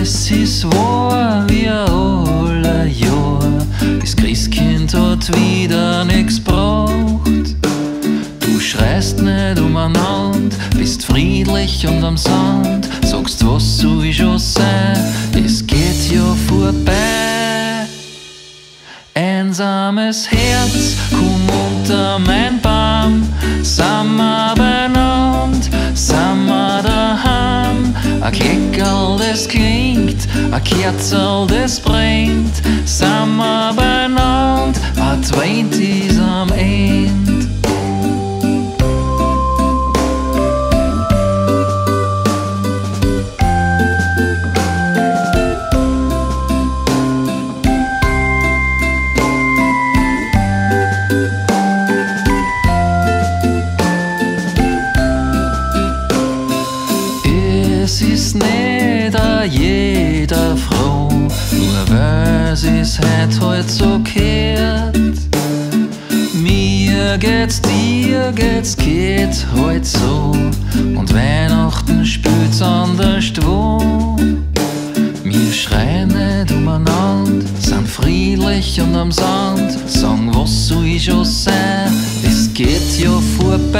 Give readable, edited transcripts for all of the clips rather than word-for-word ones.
Es ist wahr wie alle Jahr, das Christkind hat wieder nix braucht. Du schreist nicht umeinander, bist friedlich und am Sand, sagst, was soll ich schon sein, es geht ja vorbei. Einsames Herz, komm unter mein Baum, sind wir beieinander, sind wir daheim. Ein Kleckerl, das klingt, ein Kerzel, das brennt, sind wir beieinander, Advent ist am Ende. Es ist nicht jeder froh, nur weil es halt so gehört. Mir geht's, dir geht's, geht halt so, und Weihnachten spielt's anders wo. Wir schreien nicht umeinander, sind friedlich und am Sand, sagen, was soll ich schon sein, es geht ja vorbei.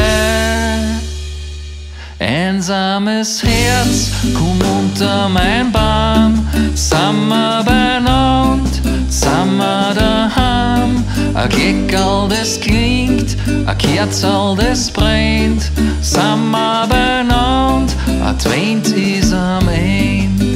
Einsames Herz, komm unter mein Baum, sind wir beieinander, sind wir daheim. Ein Kleckerl, das klingt, ein Kerzel, das brennt, sind wir beieinander, Advent ist am Ende.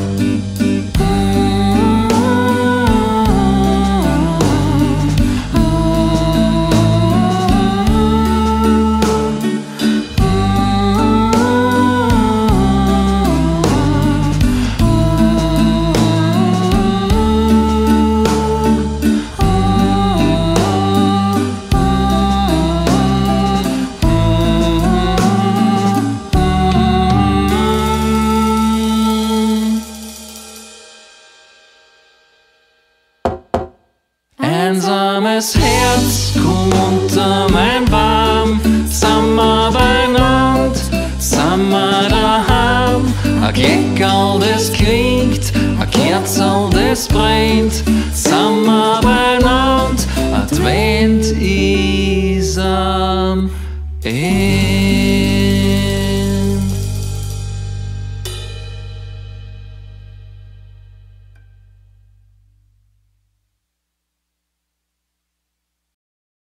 Einsames Herz, komm unter mein Baum, sind wir beieinander, sind wir daheim. Ein Kleckerl, das klingt, ein Kerzel, das brennt, sind wir beieinander, Advent ist am Ende.